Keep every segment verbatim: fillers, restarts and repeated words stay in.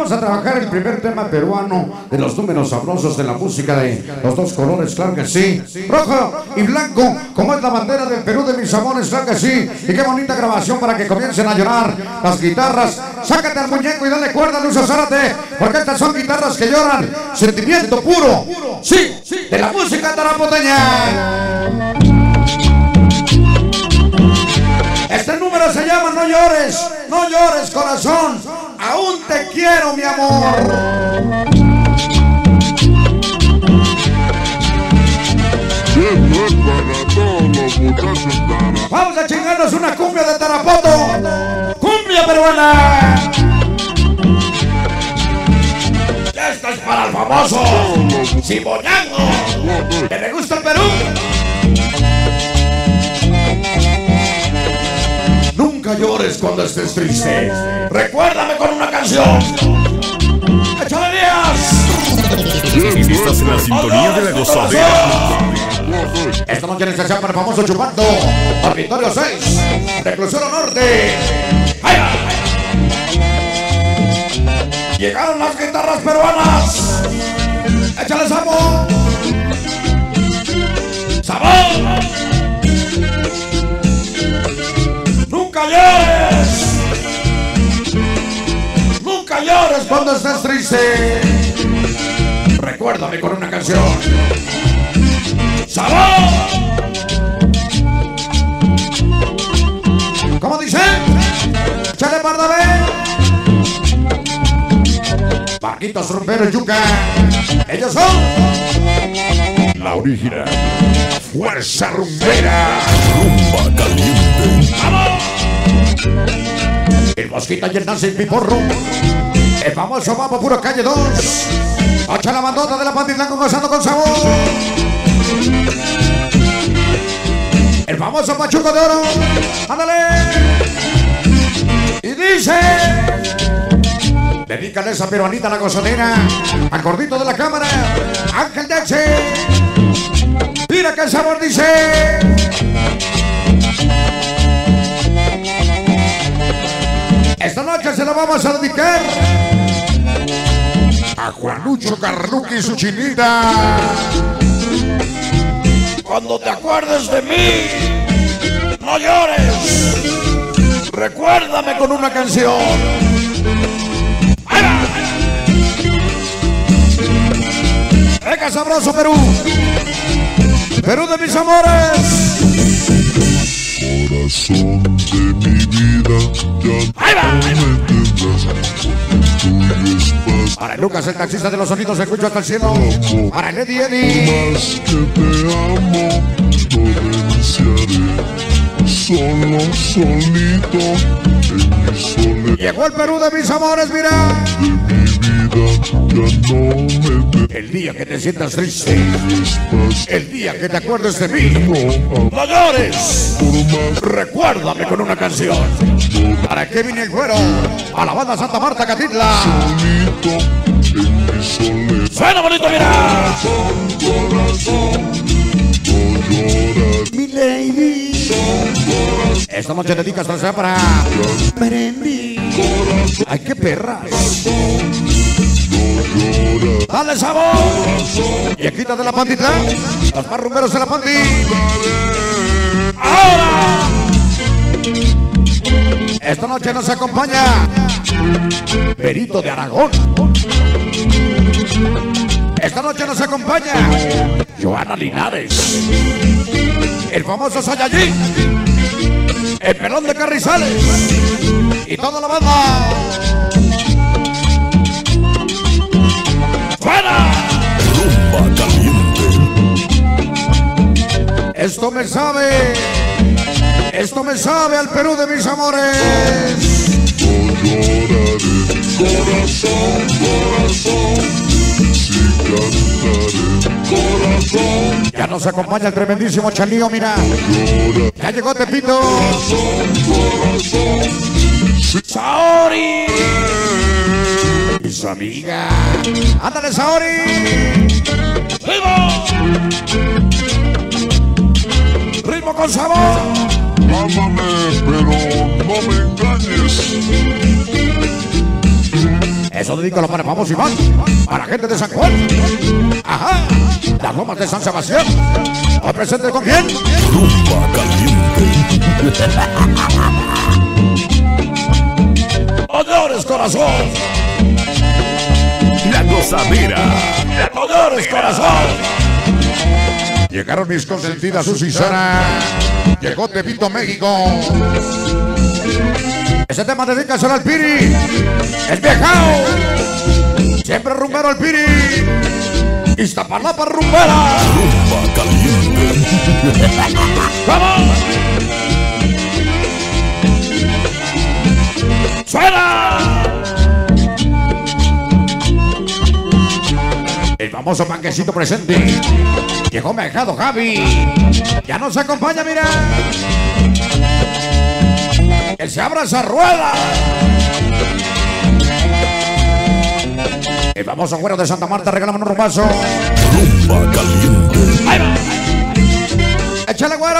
vamos a trabajar el primer tema peruano de los números sabrosos de la música de los dos colores, claro que sí. Rojo y blanco, como es la bandera del Perú de mis amores, claro que sí. Y qué bonita grabación para que comiencen a llorar las guitarras. Sácate al muñeco y dale cuerda, Lucio Zárate, porque estas son guitarras que lloran. Sentimiento puro, sí, de la música tarapoteña. Este número se llama No llores, no llores corazón, aún te quiero mi amor. Vamos a chingarnos una cumbia de Tarapoto, cumbia peruana. Esto es para el famoso Ciboñango, que le gusta el Perú. Nunca llores cuando estés triste. Recuérdame con una canción. ¡Échale días! Estás en la sintonía de la gozadera. Esta noche en esta chapa para el famoso Chupando, Territorio seis, Reclusión Norte. ¡Ay! Llegaron las guitarras peruanas. ¡Échale sabor! ¡Sabor! ¡Nunca llores! ¡Nunca llores cuando estés triste! Recuérdame con una canción. ¡Sabor! ¿Cómo dice? ¡Échale pardabé! Marquitos Rumbero y Yuca. Ellos son La original Fuerza Rumbera. Rumba Caliente. ¡Vamos! El Mosquita y el Nancy Piporro. El famoso Vamos Puro Calle dos. Hacha la bandota de la Pantitlán gozando con sabor. El famoso Pachuco de Oro. ¡Ándale! Y dice: dedícale esa peruanita a la gozadera, al gordito de la cámara, Ángel Dexe. Mira que el sabor dice. Esta noche se la vamos a dedicar a Juanucho Carluqui y su chinita. Cuando te acuerdes de mí, no llores. Recuérdame con una canción. Venga, sabroso Perú, Perú de mis amores. Corazón de mi vida, ya no me tendrás. Para Lucas, el taxista de los sonidos, escucho hasta el cielo. Para el Eddie Eddie. Más que te amo, no renunciaré. Solo, solito, en mi soledad. Llegó el Perú de mis amores, mira. De mi vida, ya no me tendrás. El día que te sientas triste, el día que te acuerdes de mí, no llores. Recuérdame con una canción. Para Kevin el Güero, a la banda Santa Marta Catitla. Suena bonito, mira. Mi lady. Esta noche dedicas a para Merendi. Ay, qué perra. Dale sabor. Y aquí de la Pandita, los más rumberos de la Pandi. Ahora, esta noche nos acompaña Perito de Aragón. Esta noche nos acompaña Joana Linares, el famoso Sayayín, el Pelón de Carrizales y toda la banda. ¡Fuera! Rumba Caliente. Esto me sabe, esto me sabe al Perú de mis amores. No lloraré, corazón, corazón, si cantaré, corazón. Ya nos acompaña el tremendísimo Chalío, mira. Ya llegó Tepito. Saori y su amiga. ¡Ándale, Saori! ¡Ritmo! ¡Ritmo con sabor! Ámame, pero no me engañes. Eso dedícalo para el famoso Iván, para la gente de San Juan. Ajá, las lomas de San Sebastián. ¿Hoy presente con quién? Rumba caliente. ¡Honores, corazón! La gozadera. ¡Honores, corazón! Llegaron mis consentidas Susi y Sara. Llegó Tepito, México. Ese tema dedica solo al Piri. El viejao. Siempre rumbero el Piri. Iztapalapa rumbera. Rumba caliente. ¡Vamos! ¡Suena! El famoso panquecito presente. Llegó Mejado Javi. Ya nos acompaña, mira. Él se abra esa rueda. El famoso güero de Santa Marta, regálame un rumbazo. Rumba caliente. Ahí va. Échale, güero.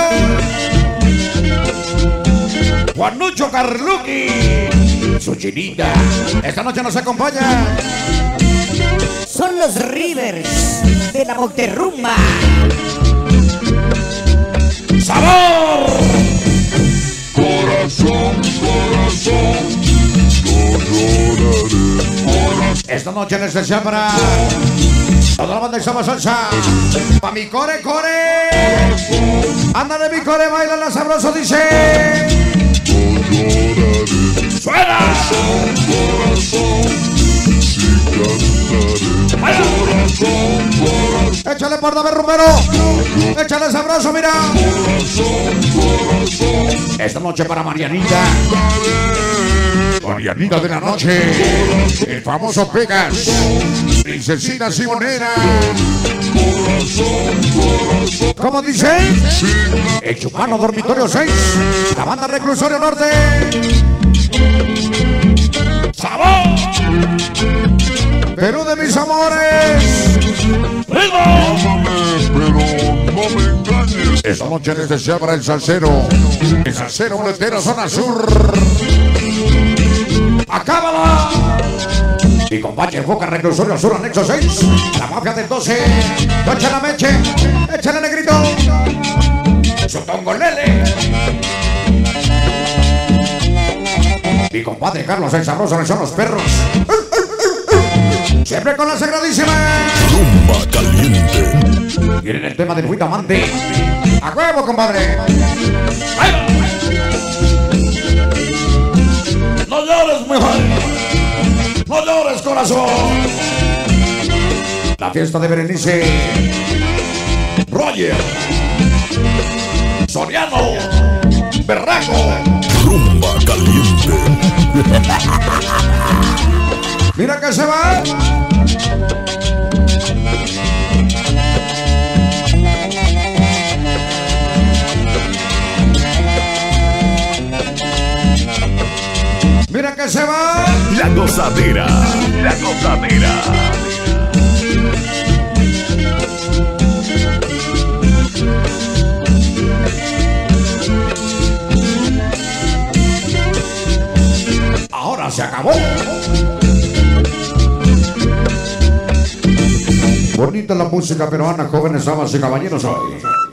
Juanucho Carluqui. Su chinita. Esta noche nos acompaña. Son los Rivers de la Monterrumba. ¡Sabor! Corazón, corazón, no lloraré. Corazón, Esta noche en especial para toda la banda de Samba Salsa. Pa' mi core, core. Ándale, mi core, baila la sabroso, dice. no lloraré. ¡Suena! Corazón, sí cantaré. Corazón, corazón, Échale por David Rumero. Échale sabroso, mira. corazón, corazón, Esta noche para Marianita. Marianita de la noche. El famoso Pegas. Princesina Simonera. ¿Cómo dice? El Chupano Dormitorio seis. La banda Reclusorio Norte. ¡Sabor! Perú de mis amores. ámame, pero no me engañes. Esta noche en especial para el salsero. El salsero boletero zona sur. ¡Acábala! Y compadre Boca Reclusorio Sur Anexo seis. La mafia del doce. Échale la meche. Échale negrito. Su tongolele. Mi compadre Carlos el Sabroso son los perros. Siempre con la sagradísima. Rumba caliente. Tienen el tema del Huitamante. ¡A huevo, compadre! ¡Ahí va! ¡No llores, mujer! ¡No llores, corazón! La fiesta de Berenice. Roger. Soriano. Berraco. Rumba caliente. Mira que se va. Mira que se va. La gozadera. La gozadera. Ahora se acabó. Bonita la música peruana, jóvenes, damas y caballeros hoy.